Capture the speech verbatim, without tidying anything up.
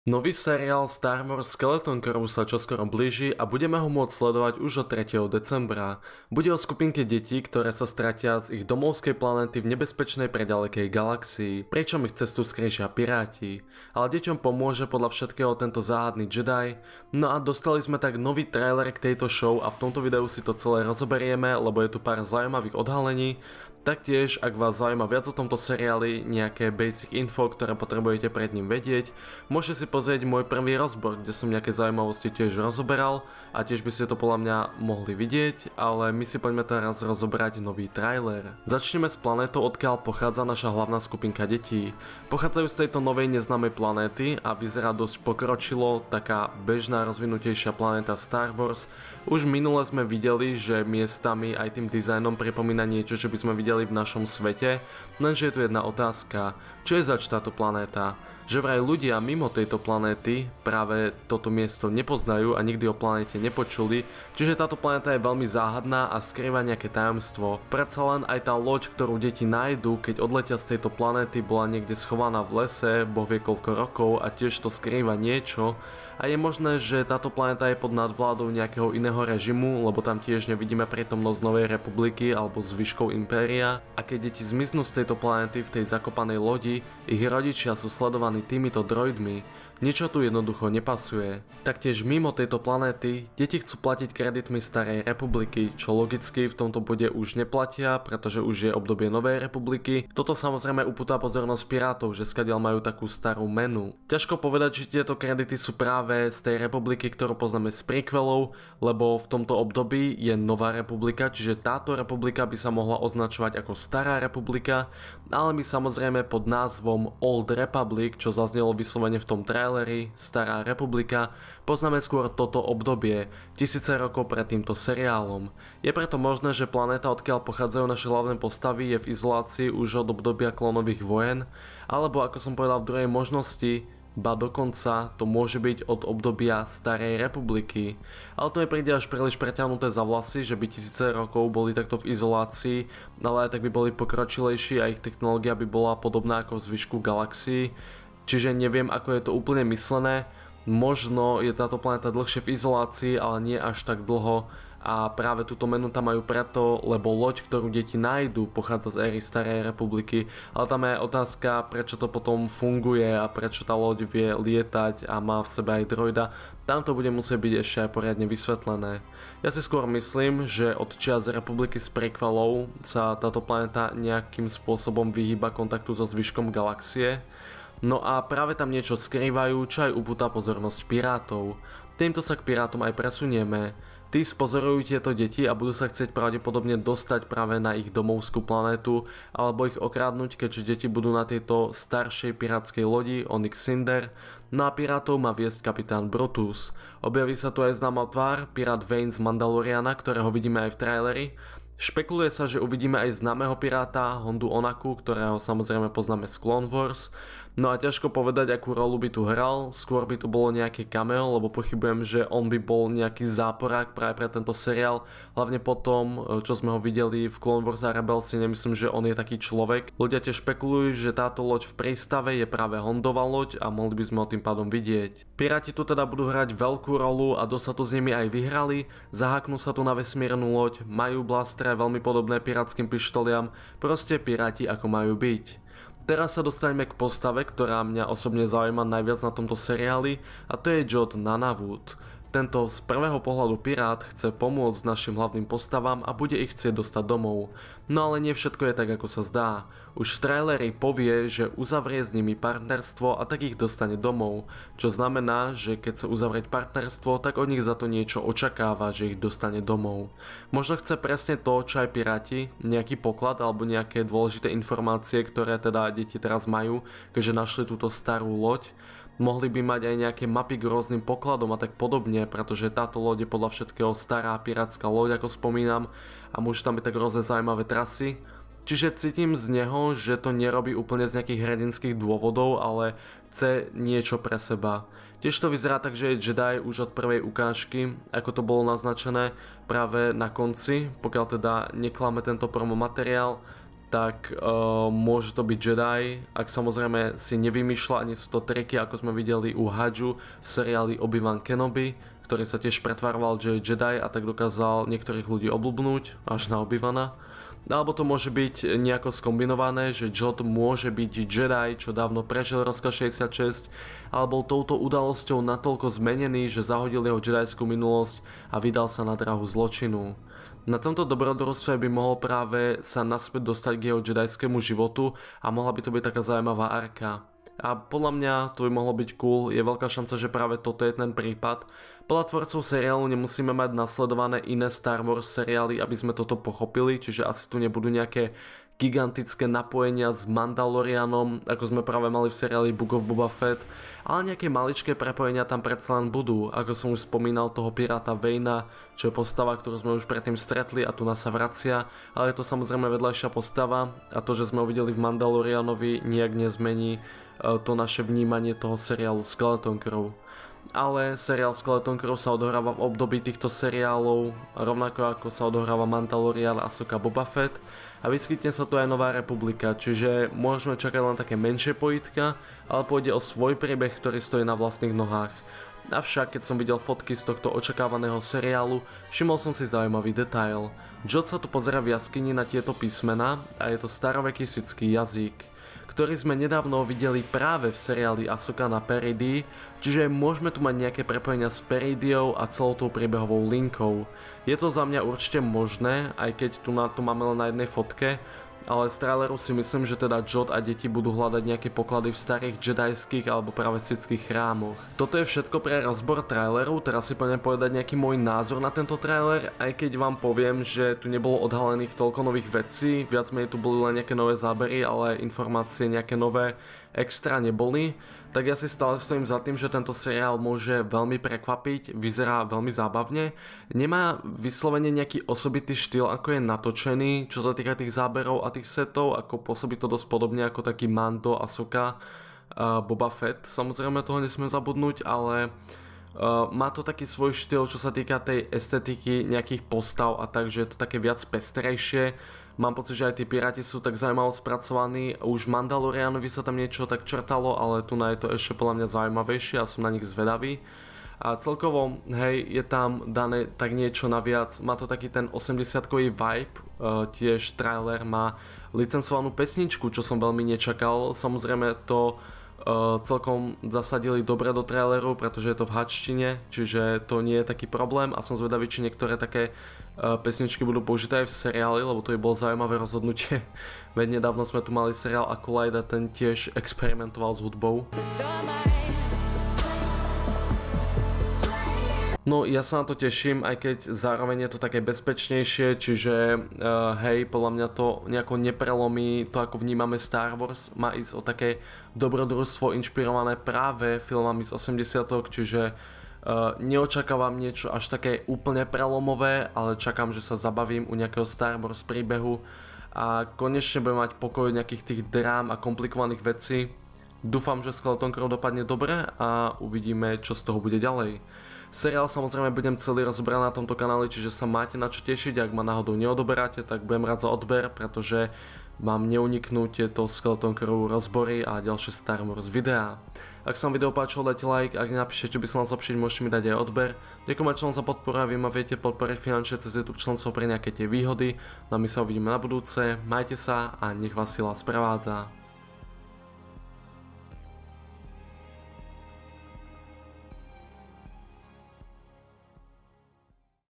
Nový seriál Star Wars Skeleton Crew sa čoskoro blíži a budeme ho môcť sledovať už od tretieho decembra. Bude o skupinke detí, ktoré sa stratia z ich domovskej planéty v nebezpečnej predalekej galaxii, pričom ich cestu skrížia piráti. Ale deťom pomôže podľa všetkého tento záhadný Jedi. No a dostali sme tak nový trailer k tejto show a v tomto videu si to celé rozoberieme, lebo je tu pár zaujímavých odhalení. Taktiež, ak vás zaujíma viac o tomto seriáli, nejaké basic info, ktoré potrebujete pred ním vedieť, môžete si pozrieť môj prvý rozbor, kde som nejaké zaujímavosti tiež rozoberal a tiež by ste to podľa mňa mohli vidieť, ale my si poďme teraz rozoberať nový trailer. Začneme s planétou, odkiaľ pochádza naša hlavná skupinka detí. Pochádzajú z tejto novej neznámej planéty a vyzerá dosť pokročilo, taká bežná rozvinutejšia planéta Star Wars. Už minule sme videli, že miestami aj tým dizajnom pripomína niečo, čo by sme videli v našom svete, lenže je tu jedna otázka. Čo je zač táto planéta? Že vraj ľudia mimo tejto planéty práve toto miesto nepoznajú a nikdy o planéte nepočuli, čiže táto planéta je veľmi záhadná a skrýva nejaké tajomstvo. Predsa len aj tá loď, ktorú deti nájdu, keď odletia z tejto planéty, bola niekde schovaná v lese, boh vie koľko rokov a tiež to skrýva niečo a je možné, že táto planéta je pod nadvládou nejakého iného režimu, lebo tam tiež nevidíme prítomnosť Novej republiky alebo zvyškov impéria a keď deti zmiznú z tejto planéty v tej zakopanej lodi, ich rodičia sú sledovaní týmito droidmi. Niečo tu jednoducho nepasuje. Taktiež mimo tejto planéty deti chcú platiť kreditmi Starej republiky, čo logicky v tomto bode už neplatia, pretože už je obdobie Novej republiky. Toto samozrejme upúta pozornosť pirátov, že skadiaľ majú takú starú menu. Ťažko povedať, či tieto kredity sú práve z tej republiky, ktorú poznáme z prequelov, lebo v tomto období je Nová republika, čiže táto republika by sa mohla označovať ako Stará republika, ale my samozrejme pod názvom Old Republic, čo zaznelo vyslovene v tom traileri, Stará republika, poznáme skôr toto obdobie, tisíce rokov pred týmto seriálom. Je preto možné, že planéta, odkiaľ pochádzajú naše hlavné postavy, je v izolácii už od obdobia klonových vojen, alebo ako som povedal v druhej možnosti, ba dokonca to môže byť od obdobia Starej republiky. Ale to mi príde až príliš preťahnuté za vlasy, že by tisíce rokov boli takto v izolácii, ale aj tak by boli pokročilejší a ich technológia by bola podobná ako v zvyšku galaxií. Čiže neviem, ako je to úplne myslené. Možno je táto planéta dlhšie v izolácii, ale nie až tak dlho a práve túto menu tam majú preto, lebo loď, ktorú deti nájdu, pochádza z éry Starej republiky, ale tam je otázka, prečo to potom funguje a prečo tá loď vie lietať a má v sebe aj droida. Tam to bude musieť byť ešte aj poriadne vysvetlené. Ja si skôr myslím, že od čias republiky z prequelov sa táto planéta nejakým spôsobom vyhýba kontaktu so zvyškom galaxie. No a práve tam niečo skrývajú, čo aj upúta pozornosť pirátov. Týmto sa k pirátom aj presunieme. Tí spozorujú tieto deti a budú sa chcieť pravdepodobne dostať práve na ich domovskú planétu alebo ich okradnúť, keďže deti budú na tejto staršej pirátskej lodi Onyx Cinder. No a pirátov má viesť kapitán Brutus. Objaví sa tu aj známa tvár, pirát Vane z Mandaloriana, ktorého vidíme aj v traileri. Špekuluje sa, že uvidíme aj známeho piráta Hondu Onaku, ktorého samozrejme poznáme z Clone Wars. No a ťažko povedať, akú rolu by tu hral, skôr by tu bolo nejaké cameo, lebo pochybujem, že on by bol nejaký záporák práve pre tento seriál. Hlavne po tom, čo sme ho videli v Clone Wars a Rebels, si nemyslím, že on je taký človek. Ľudia tiež špekulujú, že táto loď v prístave je práve Hondova loď a mohli by sme ho tým pádom vidieť. Piráti tu teda budú hrať veľkú rolu a dosť sa tu s nimi aj vyhrali, zaháknú sa tu na vesmírnu loď, majú blastre veľmi podobné pirátskym pištoliam, proste piráti ako majú byť. Teraz sa dostaneme k postave, ktorá mňa osobne zaujíma najviac na tomto seriáli a to je Jod Nunavut. Tento z prvého pohľadu pirát chce pomôcť našim hlavným postavám a bude ich chcieť dostať domov. No ale nie všetko je tak, ako sa zdá. Už v traileri povie, že uzavrie s nimi partnerstvo a tak ich dostane domov. Čo znamená, že keď chce uzavrieť partnerstvo, tak od nich za to niečo očakáva, že ich dostane domov. Možno chce presne to, čo aj piráti, nejaký poklad alebo nejaké dôležité informácie, ktoré teda deti teraz majú, keďže našli túto starú loď. Mohli by mať aj nejaké mapy k rôznym pokladom a tak podobne, pretože táto loď je podľa všetkého stará pirátska loď, ako spomínam, a môžu tam byť tak rôzne zaujímavé trasy. Čiže cítim z neho, že to nerobí úplne z nejakých hrdinských dôvodov, ale chce niečo pre seba. Tiež to vyzerá tak, že je Jedi už od prvej ukážky, ako to bolo naznačené práve na konci, pokiaľ teda neklame tento promo materiál. tak uh, môže to byť Jedi, ak samozrejme si nevymýšľa, ani sú to triky, ako sme videli u Hadžu v seriáli Obi-Wan Kenobi, ktorý sa tiež pretvaroval, že je Jedi a tak dokázal niektorých ľudí oblúbnúť, až na Obi-Wana. Alebo to môže byť nejako skombinované, že Jod môže byť Jedi, čo dávno prežil rozkaz šesťdesiatšesť, ale bol touto udalosťou natoľko zmenený, že zahodil jeho jedajskú minulosť a vydal sa na dráhu zločinu. Na tomto dobrodružstve by mohol práve sa naspäť dostať k jeho jedajskému životu a mohla by to byť taká zaujímavá arka. A podľa mňa to by mohlo byť cool, je veľká šanca, že práve toto je ten prípad. Podľa tvorcov seriálu nemusíme mať nasledované iné Star Wars seriály, aby sme toto pochopili, čiže asi tu nebudú nejaké gigantické napojenia s Mandalorianom, ako sme práve mali v seriáli Book of Boba Fett, ale nejaké maličké prepojenia tam predsa len budú, ako som už spomínal toho piráta Vejna, čo je postava, ktorú sme už predtým stretli a tu nás sa vracia, ale je to samozrejme vedľajšia postava a to, že sme ho videli v Mandalorianovi, nijak nezmení to naše vnímanie toho seriálu Skeleton Crew. Ale seriál Skeleton Crew sa odohráva v období týchto seriálov, rovnako ako sa odohráva Mandalorian, Ahsoka, Boba Fett a vyskytne sa tu aj Nová republika, čiže môžeme čakať len také menšie pojitka, ale pôjde o svoj príbeh, ktorý stojí na vlastných nohách. Avšak keď som videl fotky z tohto očakávaného seriálu, všimol som si zaujímavý detail. Jod sa tu pozerá v jaskyni na tieto písmená a je to staroveký sithský jazyk, ktorý sme nedávno videli práve v seriáli Ahsoka na Peridii, čiže môžeme tu mať nejaké prepojenia s Peridiou a celou tou príbehovou linkou. Je to za mňa určite možné, aj keď tu na to máme len na jednej fotke, ale z traileru si myslím, že teda Jod a deti budú hľadať nejaké poklady v starých jedajských alebo práve sithských chrámoch. Toto je všetko pre rozbor traileru, teraz si poďme povedať nejaký môj názor na tento trailer, aj keď vám poviem, že tu nebolo odhalených toľko nových vecí, viac menej tu boli len nejaké nové zábery, ale informácie nejaké nové extra neboli. Tak ja si stále stojím za tým, že tento seriál môže veľmi prekvapiť, vyzerá veľmi zábavne, nemá vyslovene nejaký osobitý štýl, ako je natočený, čo sa týka tých záberov a tých setov, ako pôsobí to dosť podobne ako taký Mando, Ahsoka, uh, Boba Fett, samozrejme toho nesmiem zabudnúť, ale uh, má to taký svoj štýl, čo sa týka tej estetiky nejakých postav a tak, že je to také viac pestrejšie. Mám pocit, že aj tí piráti sú tak zaujímavo spracovaní, už Mandalorianovi sa tam niečo tak črtalo, ale tu na je to ešte podľa mňa zaujímavejšie a som na nich zvedavý. A celkovo, hej, je tam dané tak niečo naviac, má to taký ten osemdesiatkový vibe, uh, tiež trailer má licencovanú pesničku, čo som veľmi nečakal, samozrejme to Uh, celkom zasadili dobre do traileru, pretože je to v hačtine, čiže to nie je taký problém a som zvedavý, či niektoré také uh, pesničky budú použité aj v seriáli, lebo to by bolo zaujímavé rozhodnutie. Veď nedávno sme tu mali seriál Acolyte a ten tiež experimentoval s hudbou. No ja sa na to teším, aj keď zároveň je to také bezpečnejšie, čiže uh, hej, podľa mňa to nejako neprelomí to, ako vnímame Star Wars, má ísť o také dobrodružstvo inšpirované práve filmami z osemdesiatok, čiže uh, neočakávam niečo až také úplne prelomové, ale čakám, že sa zabavím u nejakého Star Wars príbehu a konečne budem mať pokoj nejakých tých drám a komplikovaných vecí. Dúfam, že Skeleton Crew dopadne dobre a uvidíme, čo z toho bude ďalej. Seriál samozrejme budem celý rozoberať na tomto kanáli, čiže sa máte na čo tešiť, ak ma náhodou neodoberáte, tak budem rád za odber, pretože vám neuniknú tieto Skeleton Crew rozbory a ďalšie Star Wars videá. Ak sa vám video páčilo, dajte like, ak nenapíšete, čo by som mal zlepšiť, môžete mi dať aj odber. Ďakujem členom za podporu a vy ma viete podporiť finančne cez YouTube členstvo pre nejaké tie výhody. No a my sa uvidíme na budúce, majte sa a nech vás sila sprevádza.